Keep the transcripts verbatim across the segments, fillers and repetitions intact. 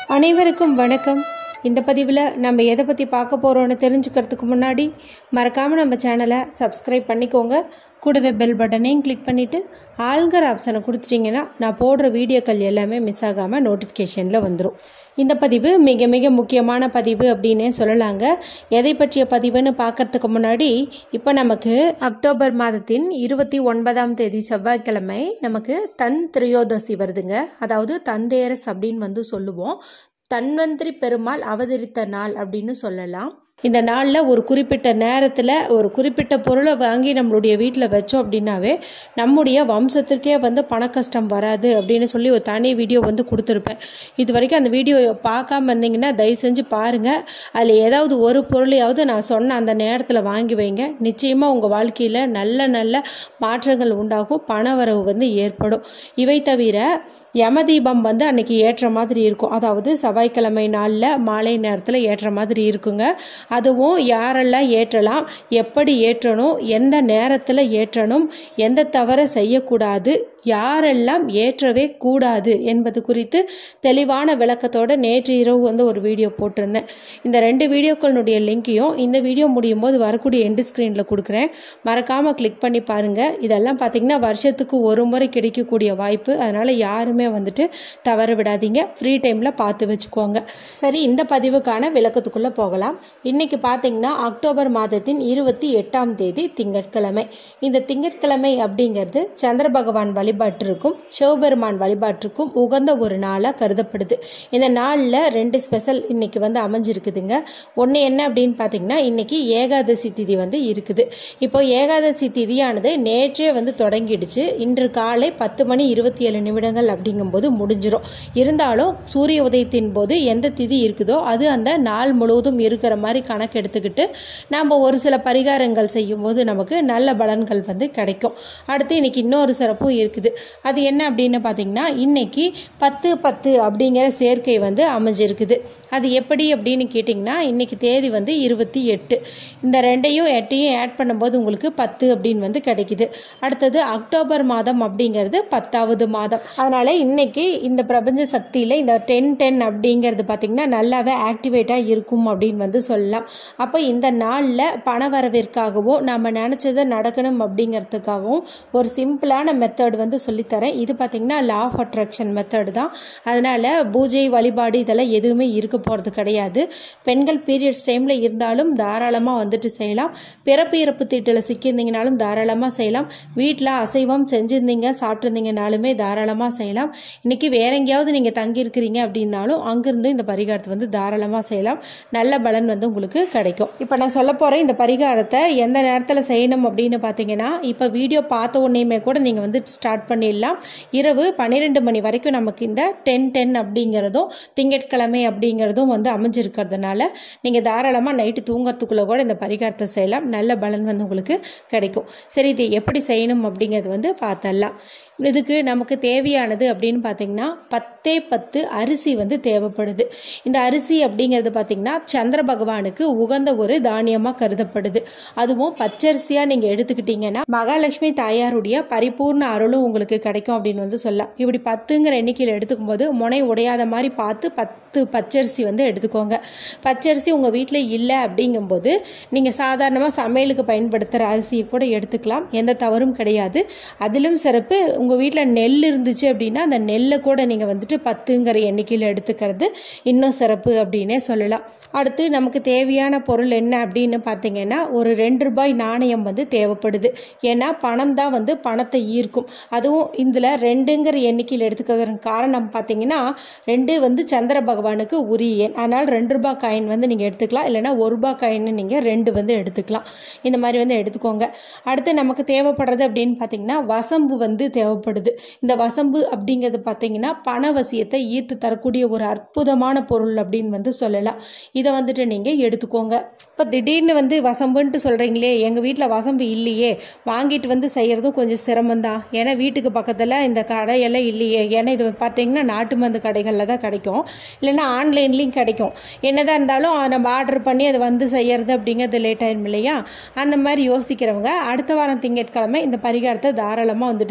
அனைவருக்கும் வணக்கம். இந்த பதிவில் நம்ம எதை பற்றி பார்க்க போகிறோன்னு தெரிஞ்சுக்கிறதுக்கு முன்னாடி மறக்காமல் நம்ம சேனலை சப்ஸ்கிரைப் பண்ணிக்கோங்க. கூடவே பெல் பட்டனையும் கிளிக் பண்ணிவிட்டு ஆல்கிற ஆப்ஷனை கொடுத்துட்டிங்கன்னா நான் போடுற வீடியோக்கள் எல்லாமே மிஸ் ஆகாமல் நோட்டிஃபிகேஷனில் வந்துடும். இந்த பதிவு மிக மிக முக்கியமான பதிவு அப்படின்னே சொல்லலாங்க. எதை பற்றிய பதிவுன்னு பார்க்கறதுக்கு முன்னாடி இப்போ நமக்கு அக்டோபர் மாதத்தின் இருபத்தி ஒன்பதாம் தேதி செவ்வாய்க்கிழமை நமக்கு தன் திரையோதசி வருதுங்க. அதாவது தந்தேரஸ் அப்படின்னு வந்து சொல்லுவோம். தன்வந்திரி பெருமாள் அவதரித்த நாள் அப்படின்னு சொல்லலாம். இந்த நாளில் ஒரு குறிப்பிட்ட நேரத்தில் ஒரு குறிப்பிட்ட பொருளை வாங்கி நம்மளுடைய வீட்டில் வச்சோம் அப்படின்னாவே நம்முடைய வம்சத்திற்கே வந்து பண கஷ்டம் வராது அப்படின்னு சொல்லி ஒரு தனி வீடியோ வந்து கொடுத்துருப்பேன். இது வரைக்கும் அந்த வீடியோ பார்க்காம இருந்தீங்கன்னா தயவு செஞ்சு பாருங்கள். அதில் ஏதாவது ஒரு பொருளையாவது நான் சொன்ன அந்த நேரத்தில் வாங்கி வைங்க. நிச்சயமாக உங்கள் வாழ்க்கையில் நல்ல நல்ல மாற்றங்கள் உண்டாகும், பணவரவு வந்து ஏற்படும். இவை தவிர யமதீபம் வந்து அன்னைக்கு ஏற்ற மாதிரி இருக்கும். அதாவது செவ்வாய்க்கிழமை நாளில் மாலை நேரத்தில் ஏற்ற மாதிரி இருக்குங்க. அதுவும் யாரெல்லாம் ஏற்றலாம், எப்படி ஏற்றணும், எந்த நேரத்தில் ஏற்றணும், எந்த தவறை செய்யக்கூடாது, யாரெல்லாம் ஏற்றவே கூடாது என்பது குறித்து தெளிவான விளக்கத்தோடு நேற்று இரவு வந்து ஒரு வீடியோ போட்டிருந்தேன். இந்த ரெண்டு வீடியோக்களுடைய லிங்கையும் இந்த வீடியோ முடியும் போது வரக்கூடிய எண்டு ஸ்க்ரீனில் கொடுக்குறேன். மறக்காமல் கிளிக் பண்ணி பாருங்கள். இதெல்லாம் பார்த்திங்கன்னா வருஷத்துக்கு ஒரு முறை கிடைக்கக்கூடிய வாய்ப்பு. அதனால் யாருமே வந்துட்டு தவற விடாதீங்க. ஃப்ரீ டைமில் பார்த்து வச்சுக்கோங்க. சரி, இந்த பதிவுக்கான விளக்கத்துக்குள்ளே போகலாம். இன்றைக்கி பார்த்திங்கன்னா அக்டோபர் மாதத்தின் இருபத்தி எட்டாம் தேதி திங்கட்கிழமை. இந்த திங்கட்கிழமை அப்படிங்கிறது சந்திர பகவான் வழிபாட்டிற்கும் சிவபெருமான் வழிபாட்டிற்கும் உகந்த ஒரு நாளாக கருதப்படுது. இந்த நாளில் ரெண்டு ஸ்பெஷல் இன்னைக்கு வந்து அமைஞ்சிருக்குதுங்க. ஒன்று என்ன அப்படின்னு பார்த்தீங்கன்னா, இன்னைக்கு ஏகாதசி திதி வந்து இருக்குது. இப்போ ஏகாதசி திதியானது நேற்றே வந்து தொடங்கிடுச்சு. இன்று காலை பத்து மணி இருபத்தி ஏழு நிமிடங்கள் அப்படிங்கும்போது முடிஞ்சிடும். இருந்தாலும் சூரிய உதயத்தின் போது எந்த திதி இருக்குதோ அது அந்த நாள் முழுவதும் இருக்கிற மாதிரி கணக்கு எடுத்துக்கிட்டு நம்ம ஒரு சில பரிகாரங்கள் செய்யும் போது நமக்கு நல்ல பலன்கள் வந்து கிடைக்கும். அடுத்து இன்னைக்கு இன்னொரு சிறப்பும் இருக்குது. அது என்ன அப்படின்னு பார்த்தீங்கன்னா, இன்னைக்கு பத்து பத்து அப்படிங்கிற சேர்க்கை வந்து அமைஞ்சிருக்குது. அது எப்படி அப்படின்னு கேட்டிங்கன்னா, இன்னைக்கு தேதி வந்து இருபத்தி எட்டு. இந்த ரெண்டையும் எட்டையும் ஆட் பண்ணும்போது உங்களுக்கு பத்து அப்படின்னு வந்து கிடைக்குது. அடுத்தது அக்டோபர் மாதம் அப்படிங்கிறது பத்தாவது மாதம். அதனால இன்னைக்கு இந்த பிரபஞ்ச சக்தியில் இந்த டென் டென் அப்படிங்கிறது பார்த்தீங்கன்னா நல்லாவே ஆக்டிவேட்டாக இருக்கும் அப்படின்னு வந்து சொல்லலாம். அப்போ இந்த நாளில் பணவரவிற்காகவும் நம்ம நினச்சதை நடக்கணும் அப்படிங்கிறதுக்காகவும் ஒரு சிம்பிளான மெத்தட் வந்து சொல்லித்தரேன். இது பார்த்தீங்கன்னா லா ஆஃப் அட்ராக்ஷன் மெத்தட் தான். அதனால பூஜை வழிபாடு இதெல்லாம் எதுவுமே இருக்க போகிறது கிடையாது. பெண்கள் பீரியட்ஸ் டைமில் இருந்தாலும் தாராளமாக வந்துட்டு செய்யலாம். பிறப்பு இறப்பு தீட்டில் சிக்கியிருந்தீங்கனாலும் தாராளமாக செய்யலாம். வீட்டில் அசைவம் செஞ்சுருந்தீங்க சாப்பிட்ருந்தீங்கனாலுமே தாராளமாக செய்யலாம். இன்னைக்கு வேற எங்கேயாவது நீங்கள் தங்கியிருக்கிறீங்க அப்படின்னாலும் அங்கிருந்து இந்த பரிகாரத்தை வந்து தாராளமாக செய்யலாம். நல்ல பலன் வந்து உங்களுக்கு கிடைக்கும். இப்போ நான் சொல்ல போகிறேன் இந்த பரிகாரத்தை எந்த நேரத்தில் செய்யணும் அப்படின்னு பார்த்தீங்கன்னா, இப்போ வீடியோ பார்த்த உடனேயுமே கூட நீங்கள் வந்து ஸ்டார்ட் பண்ணிடலாம். இரவு பன்னிரெண்டு மணி வரைக்கும் நமக்கு இந்த டென் டென் அப்படிங்கிறதும் திங்கட்கிழமை அப்படிங்கிறதும் வந்து அமைஞ்சிருக்கிறதுனால நீங்கள் தாராளமாக நைட்டு தூங்குறதுக்குள்ளே கூட இந்த பரிகாரத்தை செய்யலாம். நல்ல பலன் வந்து உங்களுக்கு கிடைக்கும். சரி, இது எப்படி செய்யணும் அப்படிங்கிறது வந்து பார்த்தரலாம். இதுக்கு நமக்கு தேவையானது அப்படின்னு பார்த்தீங்கன்னா பத்தே பத்து அரிசி வந்து தேவைப்படுது. இந்த அரிசி அப்படிங்கிறது பார்த்தீங்கன்னா சந்திர பகவானுக்கு உகந்த ஒரு தானியமாக கருதப்படுது. அதுவும் பச்சரிசியாக நீங்கள் எடுத்துக்கிட்டீங்கன்னா மகாலட்சுமி தாயாருடைய பரிபூர்ண அருளும் உங்களுக்கு கிடைக்கும் அப்படின்னு வந்து சொல்லலாம். இப்படி பத்துங்கிற எண்ணிக்கையில் எடுத்துக்கும் போது முனை உடையாத மாதிரி பார்த்து பத்து பச்சரிசி வந்து எடுத்துக்கோங்க. பச்சரிசி உங்கள் வீட்டில் இல்லை அப்படிங்கும்போது நீங்கள் சாதாரணமாக சமையலுக்கு பயன்படுத்துகிற அரிசியை கூட எடுத்துக்கலாம். எந்த தவறும் கிடையாது. அதிலும் சிறப்பு உங்கள் வீட்டில் நெல் இருந்துச்சு அப்படின்னா அந்த நெல்லை கூட நீங்கள் வந்துட்டு பத்துங்கிற எண்ணிக்கையில் எடுத்துக்கிறது இன்னும் சிறப்பு அப்படின்னே சொல்லலாம். அடுத்து நமக்கு தேவையான பொருள் என்ன அப்படின்னு பார்த்தீங்கன்னா, ஒரு ரெண்டு ரூபாய் நாணயம் வந்து தேவைப்படுது. ஏன்னா பணம் தான் வந்து பணத்தை ஈர்க்கும். அதுவும் இதில் ரெண்டுங்கிற எண்ணிக்கையில் எடுத்துக்கிறதுக்கு காரணம் பார்த்தீங்கன்னா, ரெண்டு வந்து சந்திர பகவானுக்கு உரிய எண். அதனால் ரெண்டு ரூபாய் காயின் வந்து நீங்கள் எடுத்துக்கலாம். இல்லைன்னா ஒரு ரூபாய் காயின் நீங்கள் ரெண்டு வந்து எடுத்துக்கலாம். இந்த மாதிரி வந்து எடுத்துக்கோங்க. அடுத்து நமக்கு தேவைப்படுறது அப்படின்னு பார்த்தீங்கன்னா வசம்பு வந்து தேவைப்படுது. இந்த வசம்பு அப்படிங்கிறது பார்த்தீங்கன்னா பண வசியத்தை ஈர்த்து தரக்கூடிய ஒரு அற்புதமான பொருள் அப்படின்னு வந்து சொல்லலாம். இதை வந்துட்டு நீங்கள் எடுத்துக்கோங்க. இப்போ திடீர்னு வந்து வசம்புன்ட்டு சொல்கிறீங்களே, எங்கள் வீட்டில் வசம்பு இல்லையே, வாங்கிட்டு வந்து செய்கிறதும் கொஞ்சம் சிரமந்தான். ஏன்னா வீட்டுக்கு பக்கத்தில் இந்த கடையெல்லாம் இல்லையே. ஏன்னா இது பார்த்தீங்கன்னா நாட்டு மருந்து கடைகளில் தான் கிடைக்கும், இல்லைன்னா ஆன்லைன்லேயும் கிடைக்கும். என்னதான் இருந்தாலும் நம்ம ஆர்டர் பண்ணி அதை வந்து செய்கிறது அப்படிங்கிறது லேட் ஆயிரும் இல்லையா? அந்த மாதிரி யோசிக்கிறவங்க அடுத்த வாரம் திங்கட்கிழமை இந்த பரிகாரத்தை தாராளமாக வந்துட்டு செய்யலாம்.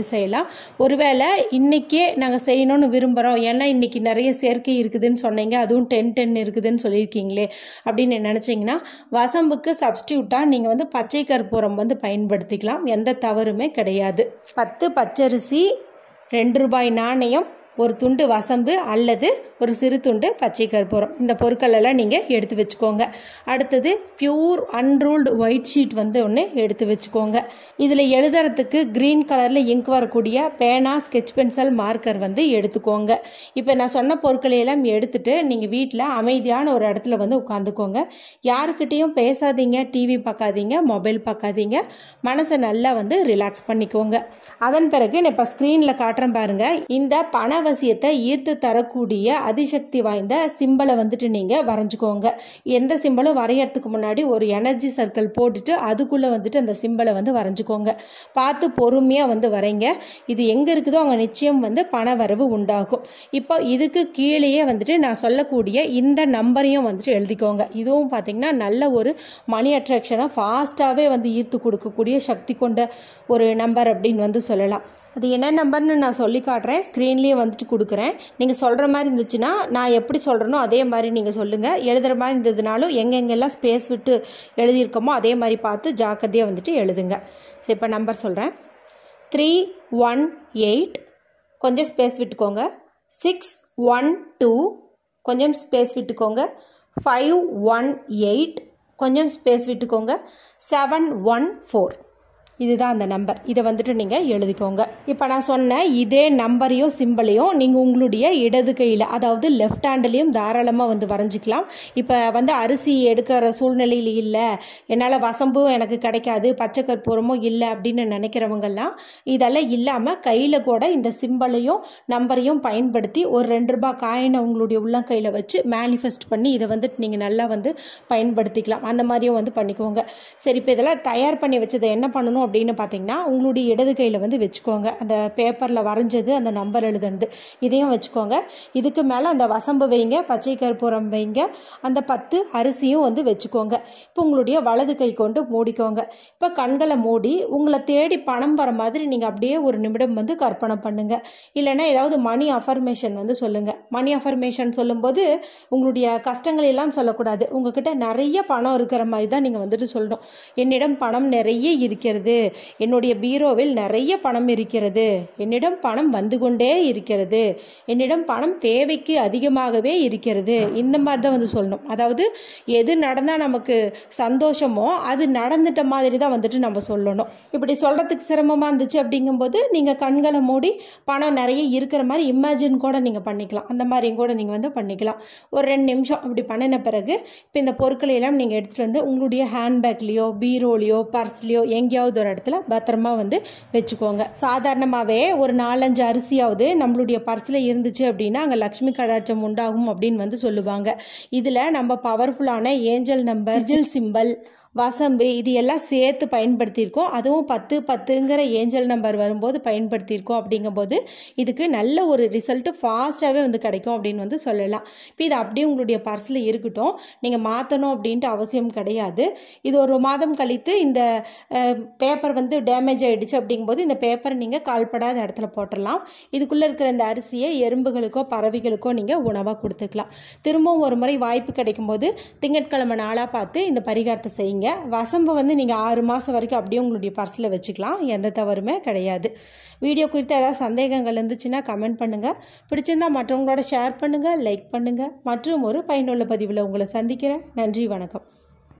ஒருவேளை இன்றைக்கே நாங்கள் செய்யணும்னு விரும்புகிறோம், ஏன்னா இன்றைக்கி நிறைய சேர்க்கை இருக்குதுன்னு சொன்னீங்க, அதுவும் டென் டென் இருக்குதுன்னு சொல்லியிருக்கீங்களே அப்படின்னு நினச்சிங்கன்னா வசம்புக்கு சப்ஸ்டியூட்டாக நீங்கள் வந்து பச்சை கற்பூரம் வந்து பயன்படுத்திக்கலாம். எந்த தவறுமே கிடையாது. பத்து பச்சரிசி, ரெண்டு ரூபாய் நாணயம், ஒரு துண்டு வசம்பு அல்லது ஒரு சிறு துண்டு பச்சை கற்பூரம், இந்த பொருட்கள் எல்லாம் நீங்கள் எடுத்து வச்சுக்கோங்க. அடுத்தது பியூர் அன்ரூல்டு ஒயிட் ஷீட் வந்து ஒன்று எடுத்து வச்சுக்கோங்க. இதில் எழுதுறதுக்கு க்ரீன் கலரில் இங்க் வரக்கூடிய பேனா, ஸ்கெட்ச் பென்சில், மார்க்கர் வந்து எடுத்துக்கோங்க. இப்போ நான் சொன்ன பொருட்களை எல்லாம் எடுத்துகிட்டு நீங்கள் வீட்டில் அமைதியான ஒரு இடத்துல வந்து உட்காந்துக்கோங்க. யாருக்கிட்டேயும் பேசாதீங்க, டிவி பார்க்காதீங்க, மொபைல் பார்க்காதீங்க. மனசை நல்லா வந்து ரிலாக்ஸ் பண்ணிக்கோங்க. அதன் பிறகு நான் இப்போ ஸ்க்ரீனில் காட்டுறேன் பாருங்கள். இந்த பணவசியத்தை ஈர்த்து தரக்கூடிய அதிசக்தி வாய்ந்த சிம்பலை வந்துட்டு நீங்கள் வரைஞ்சிக்கோங்க. எந்த சிம்பலும் வரையறதுக்கு முன்னாடி ஒரு எனர்ஜி சர்க்கிள் போட்டுட்டு அதுக்குள்ளே வந்துட்டு அந்த சிம்பலை வந்து வரைஞ்சிக்கோங்க. பார்த்து பொறுமையாக வந்து வரைங்க. இது எங்கே இருக்குதோ அங்கே நிச்சயம் வந்து பணவரவு உண்டாகும். இப்போ இதுக்கு கீழேயே வந்துட்டு நான் சொல்லக்கூடிய இந்த நம்பரையும் வந்துட்டு எழுதிக்கோங்க. இதுவும் பார்த்திங்கன்னா நல்ல ஒரு மணி அட்ராக்ஷனாக ஃபாஸ்ட்டாகவே வந்து ஈர்த்து கொடுக்கக்கூடிய சக்தி கொண்ட ஒரு நம்பர் அப்படின்னு வந்து சொல்லலாம். அது என்ன நம்பர்னு நான் சொல்லி காட்டுறேன், ஸ்க்ரீன்லேயே வந்துட்டு கொடுக்குறேன். நீங்கள் சொல்கிற மாதிரி இருந்துச்சுன்னா நான் எப்படி சொல்கிறேனோ அதே மாதிரி நீங்கள் சொல்லுங்கள். எழுதுகிற மாதிரி இருந்ததுனாலும் எங்கெங்கெல்லாம் ஸ்பேஸ் விட்டு எழுதியிருக்கோமோ அதே மாதிரி பார்த்து ஜாக்கிரதையாக வந்துட்டு எழுதுங்க. சரி, இப்போ நம்பர் சொல்கிறேன். த்ரீ ஒன் எயிட், கொஞ்சம் ஸ்பேஸ் விட்டுக்கோங்க. சிக்ஸ் ஒன் டூ, கொஞ்சம் ஸ்பேஸ் விட்டுக்கோங்க. ஃபைவ் ஒன் எயிட், கொஞ்சம் ஸ்பேஸ் விட்டுக்கோங்க. செவன் ஒன் ஃபோர், இதுதான் அந்த நம்பர். இதை வந்துட்டு நீங்கள் எழுதிக்கோங்க. இப்போ நான் சொன்ன இதே நம்பரையும் சிம்பிளையும் நீங்கள் உங்களுடைய இடது கையில், அதாவது லெஃப்ட் ஹேண்ட்லேயும் தாராளமாக வந்து வரைஞ்சிக்கலாம். இப்போ வந்து அரிசி எடுக்கிற சூழ்நிலையில் இல்லை, என்னால் வசம்பும் எனக்கு கிடைக்காது, பச்சை கற்பூரமும் இல்லை அப்படின்னு நினைக்கிறவங்கெல்லாம் இதெல்லாம் இல்லாமல் கையில் கூட இந்த சிம்பிளையும் நம்பரையும் பயன்படுத்தி ஒரு ரெண்டு ரூபாய் காயினை உங்களுடைய உள்ளங்கையில் வச்சு மேனிஃபெஸ்ட் பண்ணி இதை வந்துட்டு நீங்கள் நல்லா வந்து பயன்படுத்திக்கலாம். அந்த மாதிரியும் வந்து பண்ணிக்கோங்க. சரி, இப்போ இதெல்லாம் தயார் பண்ணி வச்சதை என்ன பண்ணணும் அப்படின்னு பார்த்தீங்கன்னா உங்களுடைய இடது கையில் வந்து வச்சுக்கோங்க. அந்த பேப்பரில் வரைஞ்சது, அந்த நம்பர் எழுதுனது இதையும் வச்சுக்கோங்க. இதுக்கு மேலே அந்த வசம்பு வைங்க, பச்சை கற்பூரம் வைங்க, அந்த பத்து அரிசியும் வந்து வச்சுக்கோங்க. இப்போ உங்களுடைய வலது கை கொண்டு மூடிக்கோங்க. இப்போ கண்களை மூடி உங்களை தேடி பணம் வர மாதிரி நீங்கள் அப்படியே ஒரு நிமிடம் வந்து கற்பனை பண்ணுங்க. இல்லைன்னா ஏதாவது மணி அஃபர்மேஷன் வந்து சொல்லுங்க. மணி அஃபர்மேஷன் சொல்லும்போது உங்களுடைய கஷ்டங்கள் எல்லாம் சொல்லக்கூடாது. உங்ககிட்ட நிறைய பணம் இருக்கிற மாதிரி தான் நீங்கள் வந்துட்டு சொல்லணும். என்னிடம் பணம் நிறைய இருக்கிறது, என்னுடைய பீரோவில் நிறைய பணம் இருக்கிறது, என்னிடம் பணம் வந்து கொண்டே இருக்கிறது, என்னிடம் பணம் தேவைக்கு அதிகமாகவே இருக்கிறது, இந்த மாதிரி தான் வந்து சொல்லணும். அதாவது எது நடந்தால் நமக்கு சந்தோஷமோ அது நடந்துட்ட மாதிரி தான் வந்துட்டு நம்ம சொல்லணும். இப்படி சொல்கிறதுக்கு சிரமமாக இருந்துச்சு அப்படிங்கும்போது நீங்கள் கண்களை மூடி பணம் நிறைய இருக்கிற மாதிரி இமேஜின் கூட நீங்கள் பண்ணிக்கலாம். அந்த மாதிரியும் கூட நீங்கள் வந்து பண்ணிக்கலாம். ஒரு ரெண்டு நிமிஷம் அப்படி பண்ணின பிறகு இப்போ இந்த பொருட்களை எல்லாம் நீங்கள் எடுத்துகிட்டு வந்து உங்களுடைய ஹேண்ட்பேக்லேயோ, பீரோலையோ, பர்ஸ்லையோ எங்கேயாவது ஒரு இடத்துல பத்திரமா வந்து வச்சுக்கோங்க. சாதாரணமாகவே ஒரு நாலஞ்சு அரிசியாவது நம்மளுடைய பர்ஸில் இருந்துச்சு அப்படின்னா அங்கே லக்ஷ்மி கடாட்சம் உண்டாகும் அப்படின்னு வந்து சொல்லுவாங்க. இதில் நம்ம பவர்ஃபுல்லான ஏஞ்சல் நம்பர், சிஜில் சிம்பல், வசம்பு இது எல்லாம் சேர்த்து பயன்படுத்தியிருக்கோம். அதுவும் பத்து பத்துங்கிற ஏஞ்சல் நம்பர் வரும்போது பயன்படுத்தியிருக்கோம். அப்படிங்கும்போது இதுக்கு நல்ல ஒரு ரிசல்ட்டு ஃபாஸ்ட்டாகவே வந்து கிடைக்கும் அப்படின்னு வந்து சொல்லலாம். இப்போ இது அப்படியே உங்களுடைய பர்ஸில் இருக்கட்டும், நீங்கள் மாற்றணும் அப்படின்ட்டு அவசியம் கிடையாது. இது ஒரு மாதம் கழித்து இந்த பேப்பர் வந்து டேமேஜ் ஆகிடுச்சு அப்படிங்கும்போது இந்த பேப்பரை நீங்கள் கால்படாத இடத்துல போட்டுடலாம். இதுக்குள்ளே இருக்கிற இந்த அரிசியை எறும்புகளுக்கோ பறவைகளுக்கோ நீங்கள் உணவாக கொடுத்துக்கலாம். திரும்பவும் ஒரு முறை வாய்ப்பு கிடைக்கும்போது திங்கட்கிழமை நாளாக பார்த்து இந்த பரிகாரத்தை செய்யுங்க. வசம்பை வந்து நீங்கள் ஆறு மாதம் வரைக்கும் அப்படியே உங்களுடைய பர்ஸில் வச்சுக்கலாம். எந்த தவறுமே கிடையாது. வீடியோ குறித்து ஏதாவது சந்தேகங்கள் இருந்துச்சுன்னா கமெண்ட் பண்ணுங்கள். பிடிச்சிருந்தால் மற்றவங்களோட ஷேர் பண்ணுங்கள், லைக் பண்ணுங்கள். மற்றும் ஒரு பயனுள்ள பதிவில் உங்களை சந்திக்கிறேன். நன்றி, வணக்கம்.